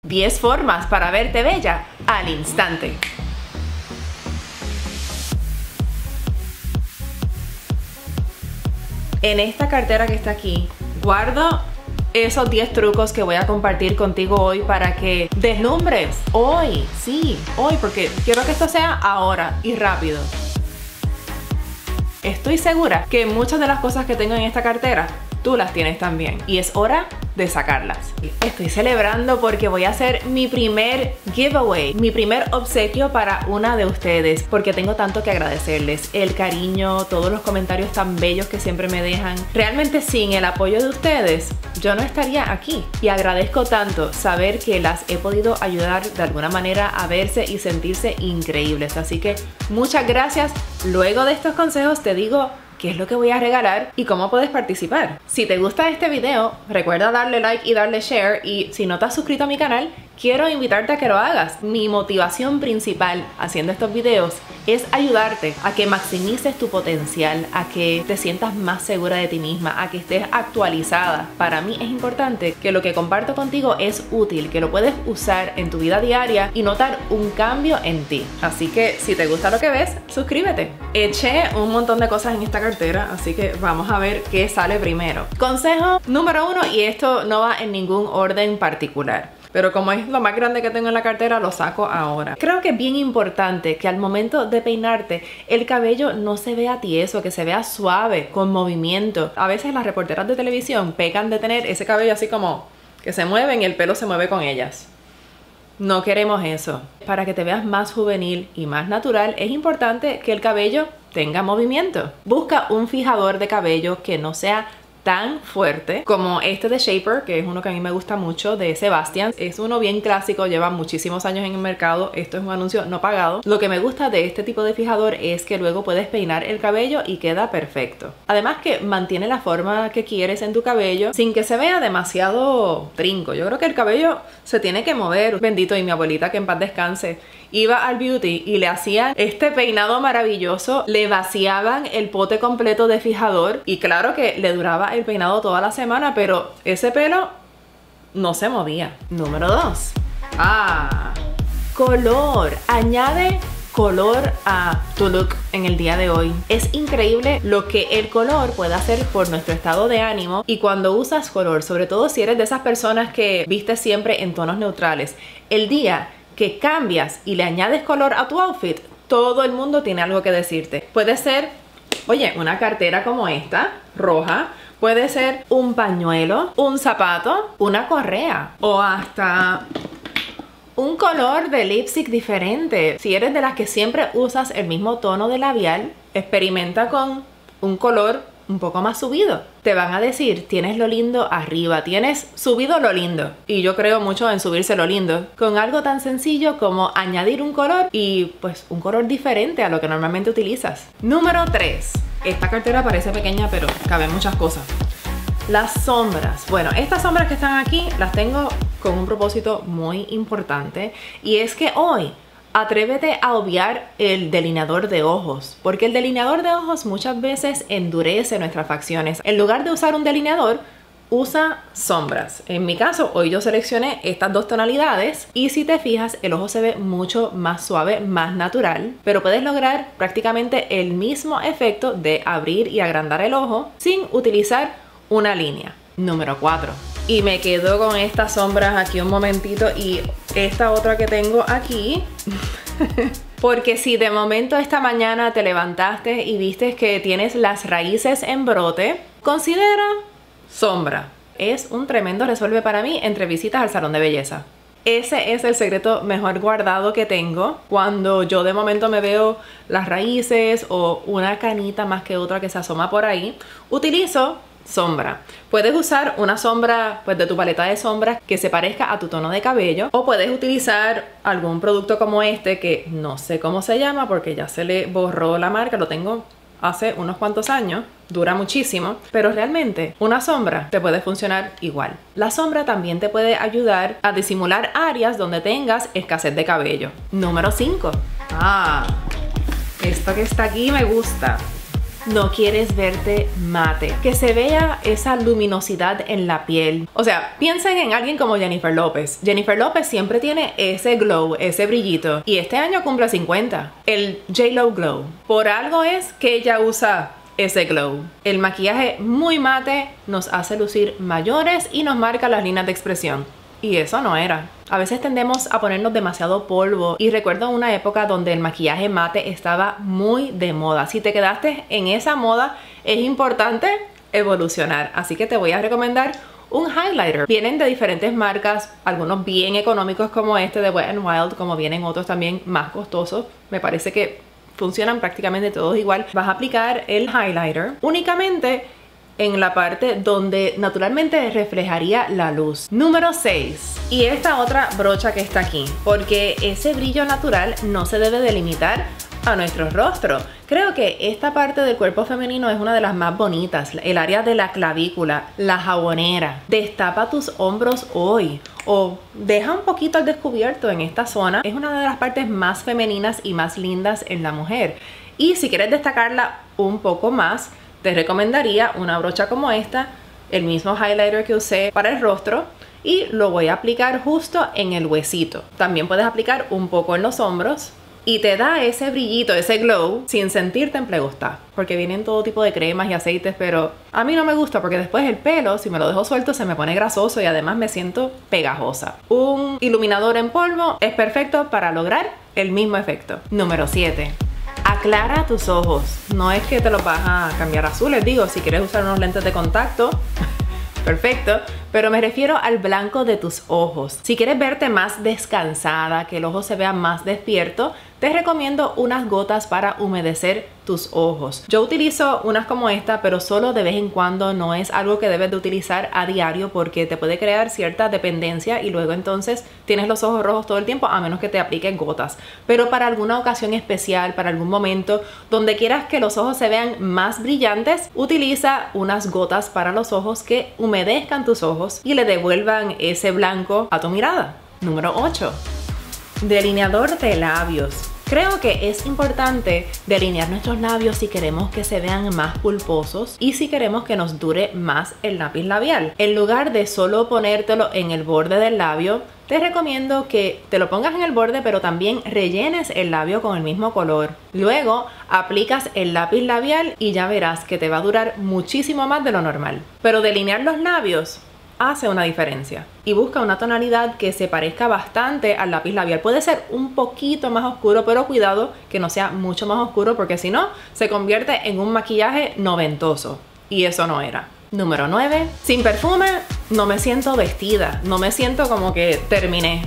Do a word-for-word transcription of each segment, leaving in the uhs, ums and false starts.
diez formas para verte bella al instante. En esta cartera que está aquí, guardo esos diez trucos que voy a compartir contigo hoy para que deslumbres hoy, sí, hoy, porque quiero que esto sea ahora y rápido. Estoy segura que muchas de las cosas que tengo en esta cartera, tú las tienes también y es hora de sacarlas. Estoy celebrando porque voy a hacer mi primer giveaway, mi primer obsequio para una de ustedes, porque tengo tanto que agradecerles, el cariño, todos los comentarios tan bellos que siempre me dejan. Realmente sin el apoyo de ustedes yo no estaría aquí y agradezco tanto saber que las he podido ayudar de alguna manera a verse y sentirse increíbles, así que muchas gracias. Luego de estos consejos te digo qué es lo que voy a regalar y cómo puedes participar. Si te gusta este video, recuerda darle like y darle share, y si no te has suscrito a mi canal, quiero invitarte a que lo hagas. Mi motivación principal haciendo estos videos es ayudarte a que maximices tu potencial, a que te sientas más segura de ti misma, a que estés actualizada. Para mí es importante que lo que comparto contigo es útil, que lo puedes usar en tu vida diaria y notar un cambio en ti. Así que si te gusta lo que ves, suscríbete. Eché un montón de cosas en esta cartera, así que vamos a ver qué sale primero. Consejo número uno, y esto no va en ningún orden particular, pero como es lo más grande que tengo en la cartera, lo saco ahora. Creo que es bien importante que al momento de peinarte, el cabello no se vea tieso, que se vea suave, con movimiento. A veces las reporteras de televisión pecan de tener ese cabello así como que se mueven y el pelo se mueve con ellas. No queremos eso. Para que te veas más juvenil y más natural, es importante que el cabello tenga movimiento. Busca un fijador de cabello que no sea tan fuerte como este de Shaper, que es uno que a mí me gusta mucho, de Sebastian. Es uno bien clásico, lleva muchísimos años en el mercado. Esto es un anuncio no pagado. Lo que me gusta de este tipo de fijador es que luego puedes peinar el cabello y queda perfecto. Además que mantiene la forma que quieres en tu cabello sin que se vea demasiado trinco. Yo creo que el cabello se tiene que mover. Bendito, y mi abuelita, que en paz descanse, iba al beauty y le hacían este peinado maravilloso, le vaciaban el pote completo de fijador y claro que le duraba el peinado toda la semana, pero ese pelo no se movía. Número dos. Ah, color. Añade color a tu look en el día de hoy. Es increíble lo que el color puede hacer por nuestro estado de ánimo, y cuando usas color, sobre todo si eres de esas personas que vistes siempre en tonos neutrales, el día que cambias y le añades color a tu outfit, todo el mundo tiene algo que decirte. Puede ser, oye, una cartera como esta, roja. Puede ser un pañuelo, un zapato, una correa o hasta un color de lipstick diferente. Si eres de las que siempre usas el mismo tono de labial, experimenta con un color un poco más subido. Te van a decir, tienes lo lindo arriba, tienes subido lo lindo. Y yo creo mucho en subirse lo lindo con algo tan sencillo como añadir un color, y pues un color diferente a lo que normalmente utilizas. Número tres. Esta cartera parece pequeña, pero caben muchas cosas. Las sombras. Bueno, estas sombras que están aquí las tengo con un propósito muy importante, y es que hoy atrévete a obviar el delineador de ojos, porque el delineador de ojos muchas veces endurece nuestras facciones. En lugar de usar un delineador, usa sombras. En mi caso, hoy yo seleccioné estas dos tonalidades, y si te fijas, el ojo se ve mucho más suave, más natural, pero puedes lograr prácticamente el mismo efecto de abrir y agrandar el ojo sin utilizar una línea. Número cuatro. Y me quedo con estas sombras aquí un momentito, y esta otra que tengo aquí porque si de momento esta mañana te levantaste y viste que tienes las raíces en brote, considera sombra. Es un tremendo resuelve para mí entre visitas al salón de belleza. Ese es el secreto mejor guardado que tengo. Cuando yo de momento me veo las raíces o una canita más que otra que se asoma por ahí, utilizo sombra. Puedes usar una sombra pues de tu paleta de sombras que se parezca a tu tono de cabello, o puedes utilizar algún producto como este que no sé cómo se llama porque ya se le borró la marca, lo tengo hace unos cuantos años, dura muchísimo, pero realmente una sombra te puede funcionar igual. La sombra también te puede ayudar a disimular áreas donde tengas escasez de cabello. Número cinco. Ah, esto que está aquí me gusta. no quieres verte mate, que se vea esa luminosidad en la piel. O sea, piensen en alguien como Jennifer López. Jennifer López siempre tiene ese glow, ese brillito, y este año cumple cincuenta. El J-Lo Glow. Por algo es que ella usa ese glow. El maquillaje muy mate nos hace lucir mayores y nos marca las líneas de expresión. Y eso no era. A veces tendemos a ponernos demasiado polvo y recuerdo una época donde el maquillaje mate estaba muy de moda. Si te quedaste en esa moda, es importante evolucionar. Así que te voy a recomendar un highlighter. Vienen de diferentes marcas, algunos bien económicos como este de Wet n Wild, como vienen otros también más costosos. Me parece que funcionan prácticamente todos igual. Vas a aplicar el highlighter únicamente en la parte donde naturalmente reflejaría la luz. Número seis. Y esta otra brocha que está aquí, porque ese brillo natural no se debe delimitar a nuestro rostro. Creo que esta parte del cuerpo femenino es una de las más bonitas, el área de la clavícula, la jabonera. Destapa tus hombros hoy o deja un poquito al descubierto en esta zona. Es una de las partes más femeninas y más lindas en la mujer. Y si quieres destacarla un poco más, te recomendaría una brocha como esta, el mismo highlighter que usé para el rostro, y lo voy a aplicar justo en el huesito. También puedes aplicar un poco en los hombros y te da ese brillito, ese glow, sin sentirte emplegostada, porque vienen todo tipo de cremas y aceites, pero a mí no me gusta porque después el pelo, si me lo dejo suelto, se me pone grasoso y además me siento pegajosa. Un iluminador en polvo es perfecto para lograr el mismo efecto. Número siete. Aclara tus ojos. No es que te los vas a cambiar azules, digo, si quieres usar unos lentes de contacto, perfecto, pero me refiero al blanco de tus ojos. Si quieres verte más descansada, que el ojo se vea más despierto, te recomiendo unas gotas para humedecer tus ojos. Yo utilizo unas como esta, pero solo de vez en cuando, no es algo que debes de utilizar a diario porque te puede crear cierta dependencia y luego entonces tienes los ojos rojos todo el tiempo, a menos que te apliques gotas. Pero para alguna ocasión especial, para algún momento donde quieras que los ojos se vean más brillantes, utiliza unas gotas para los ojos que humedezcan tus ojos y le devuelvan ese blanco a tu mirada. Número ocho. Delineador de labios. Creo que es importante delinear nuestros labios si queremos que se vean más pulposos y si queremos que nos dure más el lápiz labial. En lugar de solo ponértelo en el borde del labio, te recomiendo que te lo pongas en el borde, pero también rellenes el labio con el mismo color. Luego aplicas el lápiz labial y ya verás que te va a durar muchísimo más de lo normal. Pero delinear los labios hace una diferencia y busca una tonalidad que se parezca bastante al lápiz labial. Puede ser un poquito más oscuro, pero cuidado que no sea mucho más oscuro porque si no se convierte en un maquillaje noventoso y eso no era. Número nueve. Sin perfume no me siento vestida, no me siento como que terminé.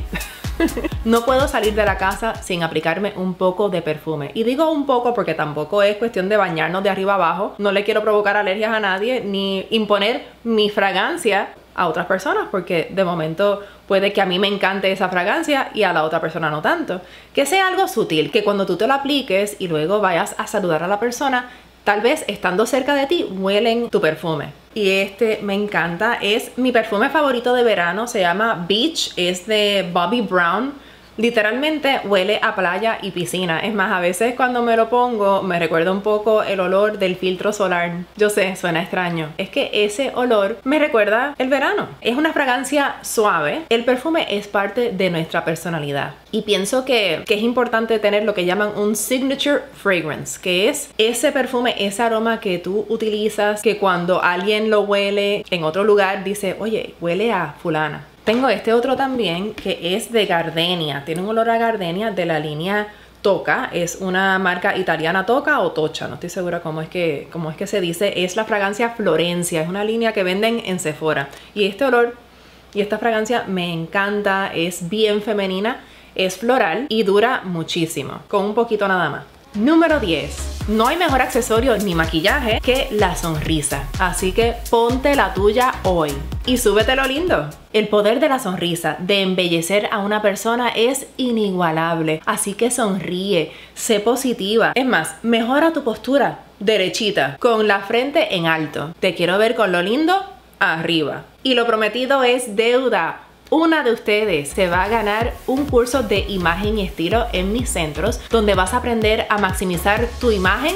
No puedo salir de la casa sin aplicarme un poco de perfume. Y digo un poco porque tampoco es cuestión de bañarnos de arriba abajo. No le quiero provocar alergias a nadie ni imponer mi fragancia a otras personas, porque de momento puede que a mí me encante esa fragancia y a la otra persona no tanto. Que sea algo sutil, que cuando tú te lo apliques y luego vayas a saludar a la persona, tal vez estando cerca de ti huelen tu perfume. Y este me encanta, es mi perfume favorito de verano, se llama Beach, es de Bobbi Brown. Literalmente huele a playa y piscina. Es más, a veces cuando me lo pongo me recuerda un poco el olor del filtro solar. Yo sé, suena extraño. Es que ese olor me recuerda el verano. Es una fragancia suave. El perfume es parte de nuestra personalidad. Y pienso que, que es importante tener lo que llaman un signature fragrance, que es ese perfume, ese aroma que tú utilizas, que cuando alguien lo huele en otro lugar dice, oye, huele a fulana. Tengo este otro también que es de gardenia, tiene un olor a gardenia de la línea Tocca, es una marca italiana, Tocca o Tocca, no estoy segura cómo es que, cómo es que se dice, es la fragancia Florencia, es una línea que venden en Sephora. Y este olor y esta fragancia me encanta, es bien femenina, es floral y dura muchísimo, con un poquito nada más. Número diez. No hay mejor accesorio ni maquillaje que la sonrisa, así que ponte la tuya hoy y súbete lo lindo. El poder de la sonrisa, de embellecer a una persona es inigualable, así que sonríe, sé positiva. Es más, mejora tu postura, derechita, con la frente en alto. Te quiero ver con lo lindo arriba. Y lo prometido es deuda. Una de ustedes se va a ganar un curso de imagen y estilo en mis centros, donde vas a aprender a maximizar tu imagen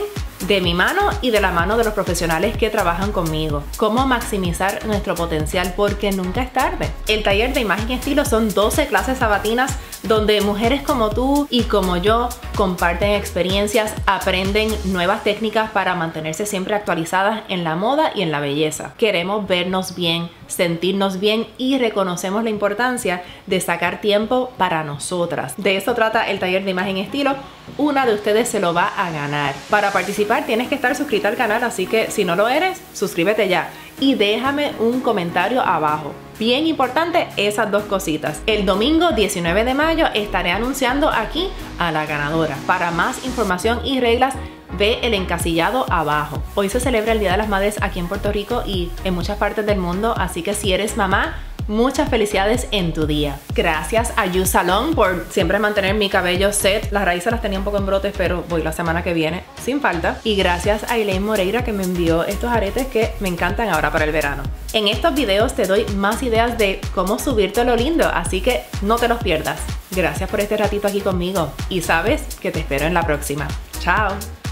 de mi mano y de la mano de los profesionales que trabajan conmigo. Cómo maximizar nuestro potencial, porque nunca es tarde. El taller de imagen y estilo son doce clases sabatinas donde mujeres como tú y como yo comparten experiencias, aprenden nuevas técnicas para mantenerse siempre actualizadas en la moda y en la belleza. Queremos vernos bien, sentirnos bien y reconocemos la importancia de sacar tiempo para nosotras. De eso trata el taller de imagen y estilo. Una de ustedes se lo va a ganar. Para participar tienes que estar suscrita al canal, así que si no lo eres, suscríbete ya y déjame un comentario abajo. Bien importante esas dos cositas. El domingo diecinueve de mayo estaré anunciando aquí a la ganadora. Para más información y reglas, ve el encasillado abajo. Hoy se celebra el Día de las Madres aquí en Puerto Rico y en muchas partes del mundo, así que si eres mamá, muchas felicidades en tu día. Gracias a You Salon por siempre mantener mi cabello set. Las raíces las tenía un poco en brotes, pero voy la semana que viene sin falta. Y gracias a Elaine Moreira que me envió estos aretes que me encantan ahora para el verano. En estos videos te doy más ideas de cómo subirte lo lindo, así que no te los pierdas. Gracias por este ratito aquí conmigo y sabes que te espero en la próxima. Chao.